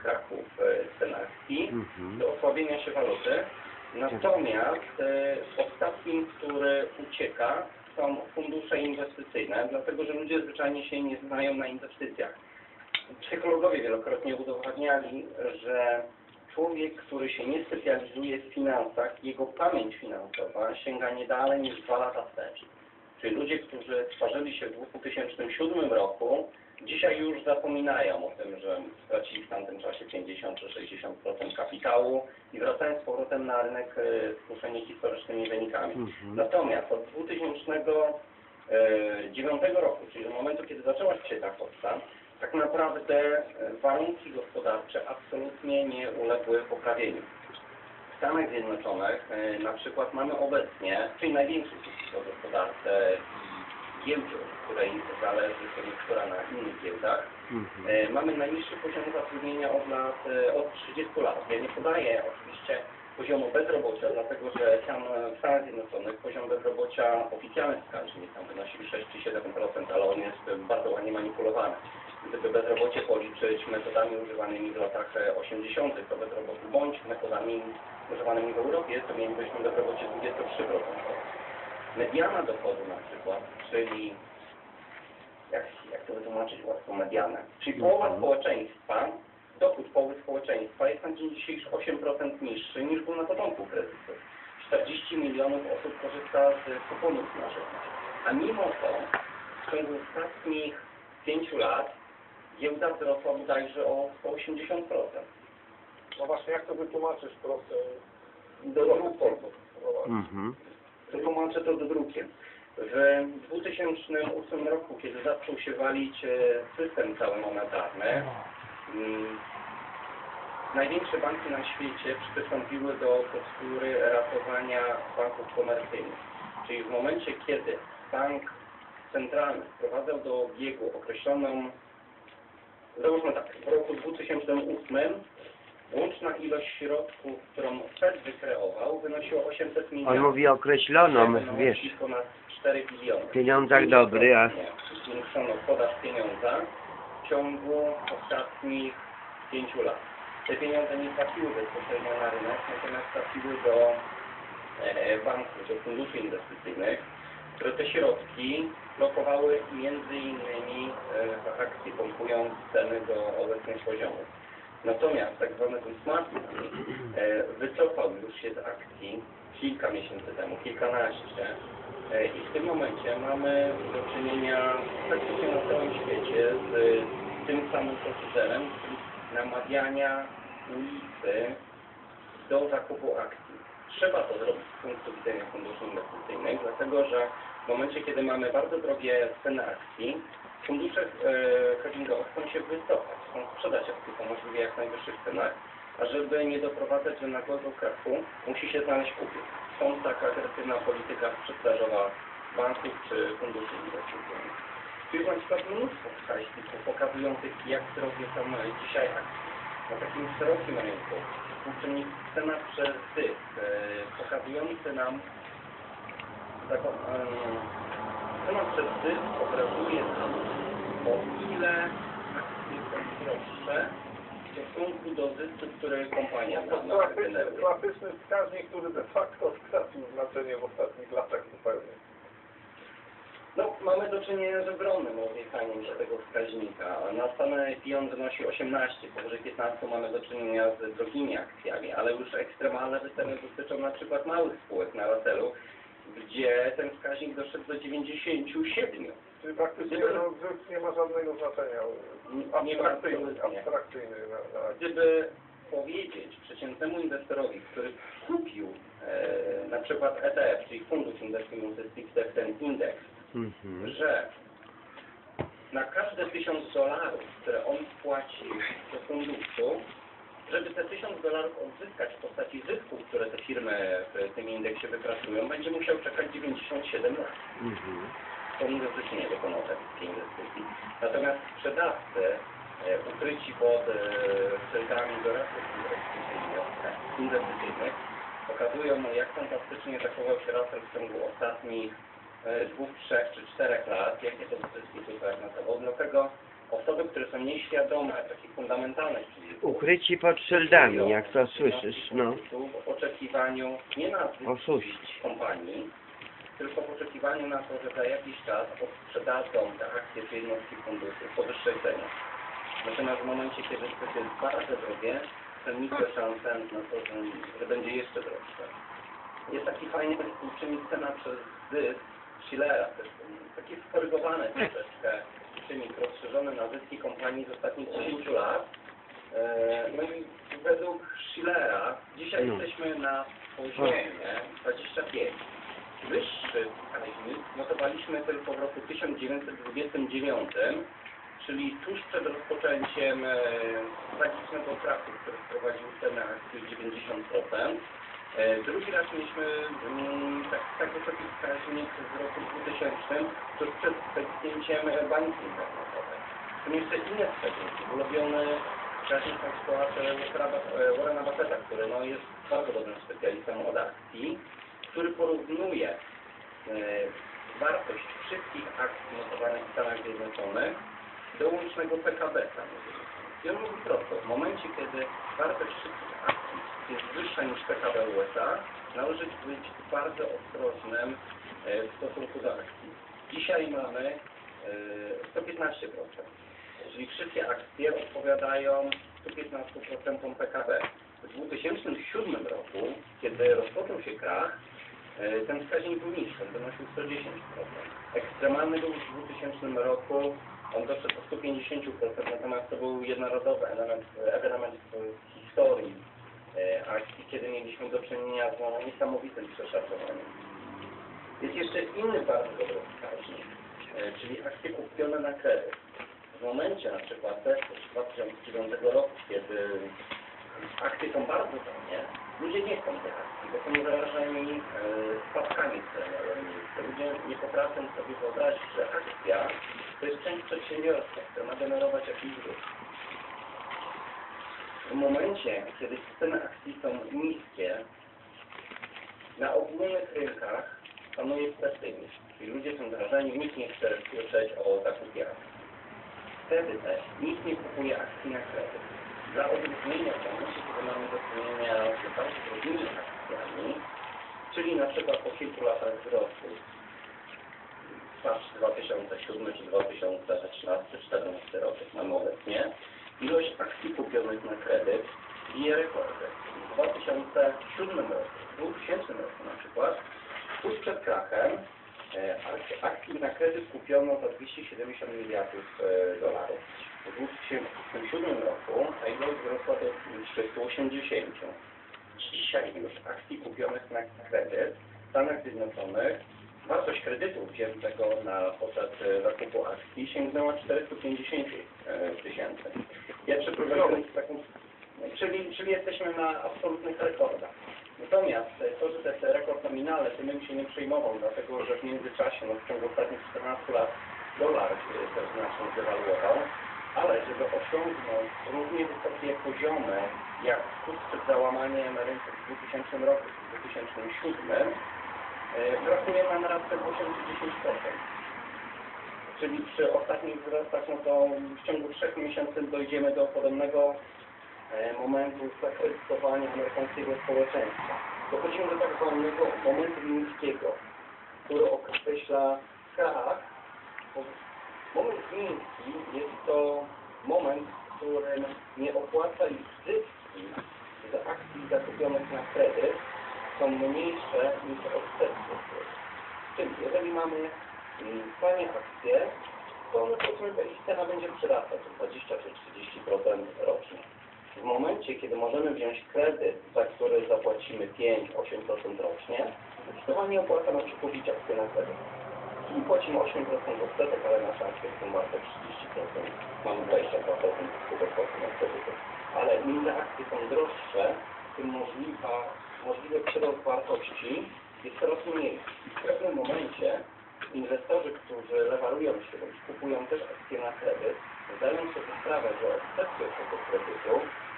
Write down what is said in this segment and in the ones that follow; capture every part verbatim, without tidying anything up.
krachów e, cen akcji, Mhm. do osłabienia się waluty. Natomiast e, ostatnim, który ucieka, są fundusze inwestycyjne, dlatego że ludzie zwyczajnie się nie znają na inwestycjach. Psychologowie wielokrotnie udowadniali, że człowiek, który się nie specjalizuje w finansach, jego pamięć finansowa sięga nie dalej niż dwa lata wstecz. Czyli ludzie, którzy stworzyli się w dwa tysiące siódmym roku, dzisiaj już zapominają o tym, że stracili w tamtym czasie pięćdziesiąt czy sześćdziesiąt procent kapitału i wracają z powrotem na rynek skuszeni historycznymi wynikami. Mhm. Natomiast od dwa tysiące dziewiątego roku, czyli do momentu, kiedy zaczęła się ta hossa, tak naprawdę warunki gospodarcze absolutnie nie uległy poprawieniu. W Stanach Zjednoczonych na przykład mamy obecnie, czyli największy w gospodarce giełdzie, której zależy koniunktura na innych giełdach, Mhm. mamy najniższy poziom zatrudnienia od lat, od trzydziestu lat. Ja nie podaję oczywiście poziomu bezrobocia, dlatego że tam w Stanach Zjednoczonych poziom bezrobocia, oficjalny wskaźnik tam wynosi sześć czy siedem procent, ale on jest bardzo ładnie manipulowany. Gdyby bezrobocie policzyć metodami używanymi w latach osiemdziesiątych, to bezrobocie, bądź metodami używanymi w Europie, to mielibyśmy bezrobocie dwadzieścia trzy procent. Mediana dochodu na przykład, czyli jak, jak to wytłumaczyć łatwo medianę, czyli połowa Mhm. społeczeństwa, dochód połowy społeczeństwa jest na dzień dzisiejszy osiem procent niższy niż był na początku kryzysu. czterdzieści milionów osób korzysta z kuponów naszych. A mimo to w ciągu ostatnich pięciu lat giełda wzrosła bodajże o sto osiemdziesiąt procent. No właśnie, jak to wytłumaczysz prosto? Do dwóch sposób. Mhm. Wytłumaczę to drukiem. W dwa tysiące ósmym roku, kiedy zaczął się walić system cały monetarny, mm, największe banki na świecie przystąpiły do procedury ratowania banków komercyjnych. Czyli w momencie, kiedy bank centralny wprowadzał do obiegu określoną, załóżmy tak, w roku dwa tysiące ósmym łączna ilość środków, którą Fed wykreował, wynosiła osiemset milionów. On mówi określoną, wiesz, ponad cztery biliony. w pieniądzach dobry, a... Zwiększono podaż pieniądza w ciągu ostatnich pięciu lat. Te pieniądze nie trafiły bezpośrednio na rynek, natomiast trafiły do e, banków, do funduszy inwestycyjnych, które te środki blokowały między innymi e, akcje, pompując ceny do obecnych poziomów. Natomiast tak zwany ten smart money e, wycofał już się z akcji kilka miesięcy temu, kilkanaście e, i w tym momencie mamy do czynienia praktycznie na całym świecie z tym samym procederem, czyli namawiania ulicy do zakupu akcji. Trzeba to zrobić z punktu widzenia funduszy inwestycyjnych, dlatego że w momencie, kiedy mamy bardzo drogie ceny akcji, fundusze e, hedgingowe chcą się wycofać, chcą sprzedać akcje po możliwie jak najwyższych cenach, a żeby nie doprowadzać do nagłego krachu, musi się znaleźć kupiec. Stąd taka agresywna polityka sprzedażowa banków czy funduszy inwestycyjnych. Tu jest na przykład mnóstwo wskaźników pokazujących, jak drogie są dzisiaj akcje. Na takim szerokim rynku współczynnik cena przez zysk, e, pokazujący nam taką, e, cena przez zysk obrazuje nam, o ile akcje są droższe w stosunku do zysku, który kompania To ma klasyczny, klasyczny wskaźnik, który de facto stracił znaczenie w ostatnich latach zupełnie. No, mamy do czynienia z ogromnym odjechaniem się tego wskaźnika. Na Stan and P on wynosi osiemnaście, powyżej piętnaście mamy do czynienia z drogimi akcjami, ale już ekstremalne wyceny dotyczą na przykład małych spółek na Russellu, gdzie ten wskaźnik doszedł do dziewięćdziesięciu siedmiu. Czyli praktycznie no, zysk nie ma żadnego znaczenia. Abstrakcyjny, abstrakcyjny na, na... Gdyby powiedzieć przeciętnemu inwestorowi, który kupił e, na przykład E T F, czyli Fundusz Inwestycyjny Fixed ten indeks, Mhm. że na każde tysiąc dolarów, które on wpłaci do funduszu, żeby te tysiąc dolarów odzyskać w postaci zysków, które te firmy w tym indeksie wypracują, będzie musiał czekać dziewięćdziesiąt siedem lat. Mhm. To inwestycji nie dokonał takiej inwestycji. Natomiast sprzedawcy e, ukryci pod e, szyldami doradców inwestycyjnych, inwestycyjnych pokazują mu, jak fantastycznie zachował się Russell w ciągu ostatnich e, dwóch, trzech czy czterech lat, jakie to zyski tutaj notował. Dlatego Osoby, które są nieświadome takich fundamentalnych czynników, Ukryci pod szyldami, jak to słyszysz, no. w oczekiwaniu nie na Oszuści. zysk kompanii, tylko w oczekiwaniu na to, że za jakiś czas odsprzedadzą te akcje czy jednostki funduszu po wyższej cenie. Natomiast w momencie, kiedy to jest bardzo drogie, to niskie szanse na to, że, że będzie jeszcze droższe. Jest taki fajny czynnik cena przez zysk Schillera, to jest taki skorygowany troszeczkę czynnik rozszerzony na zyski kompanii z ostatnich dziesięciu lat. No i według Schillera dzisiaj no. jesteśmy na poziomie dwadzieścia pięć. Wyższy wskaźnik notowaliśmy tylko w roku tysiąc dziewięćset dwudziestym dziewiątym, czyli tuż przed rozpoczęciem e, tragicznego krachu, który wprowadził cenę akcji o dziewięćdziesiąt procent. E, drugi raz mieliśmy mm, tak, tak wysoki wskaźnik w roku dwutysięcznym, tuż przed pęknięciem bańki internetowej. Są jeszcze inne wskaźniki, ulubiony wskaźnik na przykład e, Warrena Buffetta, który no, jest bardzo dobrym specjalistą od akcji, który porównuje e, wartość wszystkich akcji notowanych w Stanach Zjednoczonych do łącznego P K B Stanów Zjednoczonych. I on mówi prosto, w momencie, kiedy wartość wszystkich akcji jest wyższa niż P K B U S A, należy być bardzo ostrożnym e, w stosunku do akcji. Dzisiaj mamy e, sto piętnaście procent, czyli wszystkie akcje odpowiadają sto piętnaście procent P K B. W dwa tysiące siódmym roku, kiedy rozpoczął się krach, ten wskaźnik był niższy, on wynosił sto dziesięć procent. Ekstremalny był w dwa tysiące roku, on doszedł do sto pięćdziesiąt procent, natomiast to był jednorazowy element, element w historii akcji, kiedy mieliśmy do czynienia z niesamowitym przeszacowaniem. Jest jeszcze inny bardzo dobry wskaźnik, czyli akcje kupione na kredyt. W momencie na przykład też z dwa tysiące dziewiątego roku, kiedy akcje są bardzo tanie, ludzie nie chcą tych akcji, bo są zarażeni e, spadkami cenowymi. Ludzie nie potrafią sobie wyobrazić, że akcja to jest część przedsiębiorstwa, która ma generować jakiś zysk. W momencie, kiedy ceny akcji są niskie, na ogólnych rynkach panuje presynizm, czyli ludzie są zarażeni, nikt nie chce słyszeć o zakupie akcji. Wtedy też nikt nie kupuje akcji na kredyt. Dla odróżnienia w momencie, kiedy mamy do czynienia z bardzo drogimi akcjami, czyli na przykład po kilku latach wzrostu, patrz dwa tysiące siódmy czy dwa tysiące trzynasty czy dwa tysiące czternasty rok, jak mamy obecnie, ilość akcji kupionych na kredyt bije rekordy. W dwa tysiące siódmym roku, w dwutysięcznym roku na przykład, tuż przed krachem, akcji na kredyt kupiono za dwieście siedemdziesiąt miliardów dolarów. W dwa tysiące siódmym roku ta ilość wzrosła do trzystu osiemdziesięciu. Dzisiaj już akcji kupionych na kredyt w Stanach Zjednoczonych, wartość kredytu wziętego na poczet zakupu akcji sięgnęła czterysta pięćdziesiąt tysięcy. Ja przeprowadziłem taką, czyli, czyli jesteśmy na absolutnych rekordach. Natomiast to, że to jest rekord nominalny, to bym się nie przejmował, dlatego że w międzyczasie, no w ciągu ostatnich czternastu lat dolar też znacznie dewaluował, ale żeby osiągnąć równie wysokie poziomy jak tuż przed załamaniem rynku w dwutysięcznym roku, w dwa tysiące siódmym, brakuje nam raptem osiem do dziesięciu procent. Czyli przy ostatnich wzrostach, no to w ciągu trzech miesięcy dojdziemy do podobnego momentu zakredytowania amerykańskiego społeczeństwa. Dochodzimy do tak zwanego momentu niskiego, który określa krach. Moment niski jest to moment, w którym nie opłaca już zyski z akcji zakupionych na kredyt są mniejsze niż odsetki. Czyli jeżeli mamy tanie akcje, to one powiedzmy, że ich cena będzie przyrastać o dwadzieścia czy trzydzieści procent rocznie. W momencie, kiedy możemy wziąć kredyt, za który zapłacimy pięć do ośmiu procent rocznie, to nie opłaca nam się kupić akcje na kredyt. I płacimy osiem procent odsetek, ale nasze akcje są warte trzydzieści procent. Mamy dwadzieścia dwa procent ubezpłacenia na kredyty. Ale im te akcje są droższe, tym możliwa, możliwy przyrost wartości jest coraz mniej. I w pewnym momencie inwestorzy, którzy lewarują się bądź kupują też akcje na kredyt, zdają sobie sprawę, że odsetki od tego kredytu,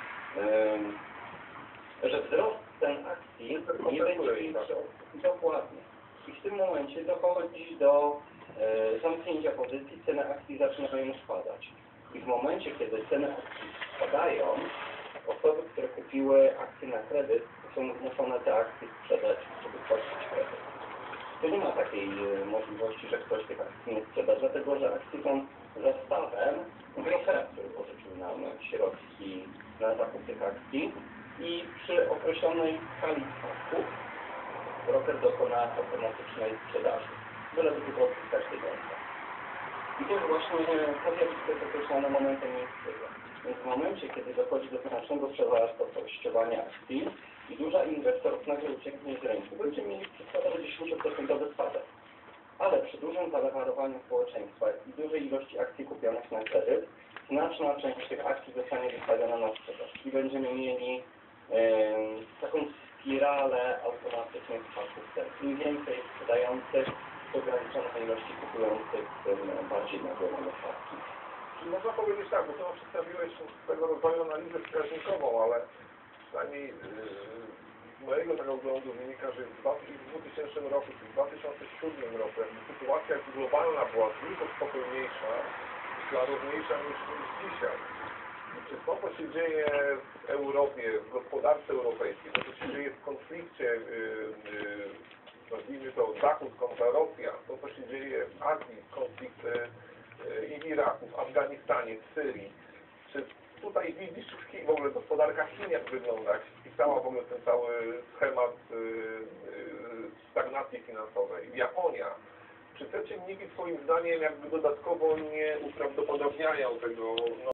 yy, że wzrost cen akcji nie będzie większy. Dokładnie. I w tym momencie dochodzi do e, zamknięcia pozycji, ceny akcji zaczynają spadać. I w momencie, kiedy ceny akcji spadają, osoby, które kupiły akcje na kredyt, są zmuszone te akcje sprzedać, żeby płacić kredyt. Tu nie ma takiej e, możliwości, że ktoś tych akcji nie sprzeda, dlatego że akcje są zastawem brokera, który pożyczył nam środki na zakup tych akcji i przy określonej skali spadków broker dokona automatycznej sprzedaży, byleby tylko odzyskać pieniądze. I to jest właśnie to zjawisko jest określone momentem miejscowym. Więc w momencie, kiedy dochodzi do znacznego przewartościowania akcji i duża inwestorów nagle ucieknie z rynku, będziemy mieli przykładowo dziesięcioprocentowy spadek. Ale przy dużym zalewarowaniu społeczeństwa i dużej ilości akcji kupionych na kredyt, znaczna część tych akcji zostanie wystawiona na sprzedaż. I będziemy mieli yy, taką spiralę automatycznych spadków cen. Im więcej sprzedających, ograniczona ilości kupujących, tym bardziej nagłowane spadki. Czyli można powiedzieć tak, bo to przedstawiłeś swego rodzaju analizę wskaźnikową, ale przynajmniej yy, z mojego tego oglądu wynika, że w dwutysięcznym roku, czy w dwa tysiące siódmym roku, jakby sytuacja globalna była dużo spokojniejsza, klarowniejsza niż, niż dzisiaj. I czy to, co się dzieje w Europie, w gospodarce europejskiej, to, co się dzieje w konflikcie, yy, yy, nazwijmy to Zachód kontra Rosja, to, co się dzieje w Azji, konflikty i w Iraku, w Afganistanie, w Syrii. Czy tutaj widzisz w ogóle gospodarka Chin jak wygląda, jak spisała w ogóle ten cały schemat yy, yy, stagnacji finansowej? Japonia. Czy te czynniki twoim zdaniem jakby dodatkowo nie uprawdopodobniają tego no,